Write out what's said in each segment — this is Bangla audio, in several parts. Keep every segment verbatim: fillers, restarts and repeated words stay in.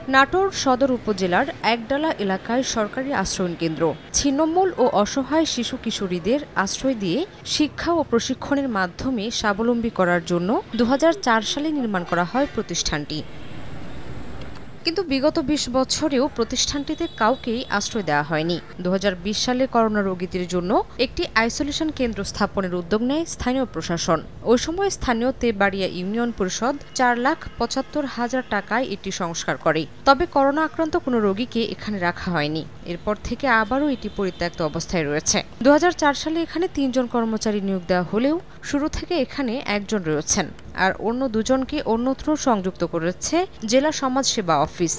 নাটোর সদর উপজেলার একডালা এলাকায় সরকারি আশ্রয়ন কেন্দ্র ছিন্নমূল ও অসহায় শিশু কিশোরীদের আশ্রয় দিয়ে শিক্ষা ও প্রশিক্ষণের মাধ্যমে স্বাবলম্বী করার জন্য দু হাজার চার সালে নির্মাণ করা হয় প্রতিষ্ঠানটি। কিন্তু বিগত বিশ বছরেও প্রতিষ্ঠানটিতে কাউকেই আশ্রয় দেওয়া হয়নি। দু হাজার বিশ সালে করোনা রোগীদের জন্য একটি আইসোলেশন কেন্দ্র স্থাপনের উদ্যোগ নেয় স্থানীয় প্রশাসন। ওই সময় স্থানীয় তেবাড়িয়া ইউনিয়ন পরিষদ চার লাখ পঁচাত্তর হাজার টাকায় এটি সংস্কার করে। তবে করোনা আক্রান্ত কোনো রোগীকে এখানে রাখা হয়নি। এরপর থেকে আবারও এটি পরিত্যক্ত অবস্থায় রয়েছে। দু হাজার চার সালে এখানে তিনজন কর্মচারী নিয়োগ দেওয়া হলেও শুরু থেকে এখানে একজন রয়েছেন, আর অন্য দুজনকে অন্যত্র সংযুক্ত করেছে জেলা সমাজসেবা অফিস।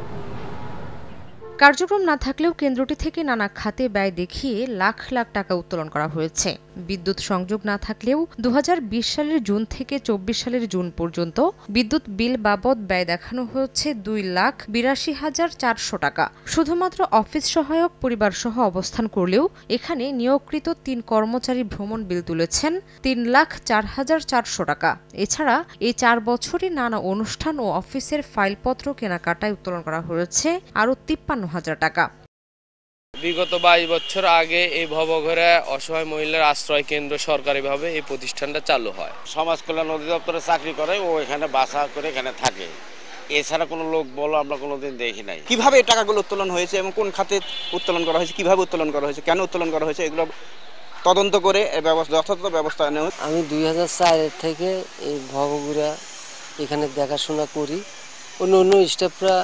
কার্যক্রম না থাকলেও কেন্দ্রটি থেকে নানা খাতে ব্যয় দেখিয়ে লাখ লাখ টাকা উত্তোলন করা হয়েছে। বিদ্যুৎ সংযোগ না থাকলেও দু হাজার বিশ সালের জুন থেকে চব্বিশ সালের জুন পর্যন্ত বিদ্যুৎ বিল বাবদ ব্যয় দেখানো হয়েছে দুই লাখ বিরাশি হাজার চারশো টাকা। শুধুমাত্র অফিস সহায়ক পরিবার সহ অবস্থান করলেও এখানে নিয়োগকৃত তিন কর্মচারী ভ্রমণ বিল তুলেছেন তিন লাখ চার হাজার চারশো টাকা। এছাড়া এই চার বছরে নানা অনুষ্ঠান ও অফিসের ফাইলপত্র কেনাকাটায় উত্তোলন করা হয়েছে আরও তিপ্পান্ন হাজার টাকা। বিগত বাইশ বছর আগে এই ভবঘরে অসহায় মহিলার আশ্রয় কেন্দ্র সরকারিভাবে এই প্রতিষ্ঠানটা চালু হয়। সমাজ কল্যাণ অধিদপ্তরে চাকরি করে, ও এখানে বাসা করে এখানে থাকে। এছাড়া কোনো লোক বলো আমরা কোনোদিন দেখি নাই। কিভাবে এই টাকাগুলো উত্তোলন হয়েছে এবং কোন খাতে উত্তোলন করা হয়েছে, কিভাবে উত্তোলন করা হয়েছে, কেন উত্তোলন করা হয়েছে, এগুলো তদন্ত করে ব্যবস্থা যথাযথ ব্যবস্থা নেওয়া। আমি দুই হাজার চারের থেকে এই ভবঘুরা এখানে দেখাশোনা করি। অন্য অন্য স্টাফরা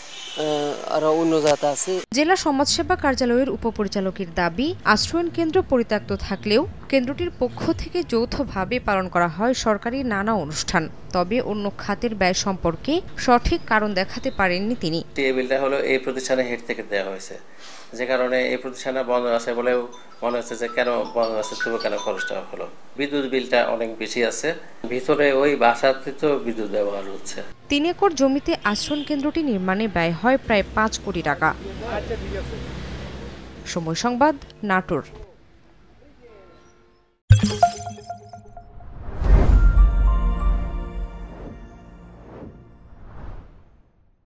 আরো উন্নত আছে। জেলা সমাজসেবা কার্যালয়ের উপপরিচালকের দাবি, আশ্রয়ন কেন্দ্র পরিত্যক্ত থাকলেও কেন্দ্রটির পক্ষ থেকে যৌথভাবে পালন করা হয় সরকারি নানা অনুষ্ঠান। তবে অন্য খাতের ব্যয় সম্পর্কে সঠিক কারণ দেখাতে পারেননি তিনি। এই বিলটা হলো এই প্রতিষ্ঠানের হেড থেকে দেওয়া হয়েছে, যে কারণে এই প্রতিষ্ঠানে বন্ধ আছে বলেও মনে হচ্ছে যে কেন বন্ধ আছে, তবু কেন খরচটা হলো। বিদ্যুৎ বিলটা অনেক বেশি আছে, ভিতরে ওই বাসাতে তো বিদ্যুৎ ব্যবহার হচ্ছে। তিন একর জমিতে আশ্রয়ন কেন্দ্রটি নির্মাণে ব্যয় হয় প্রায় পাঁচ কোটি টাকা। সময় সংবাদ, নাটোর।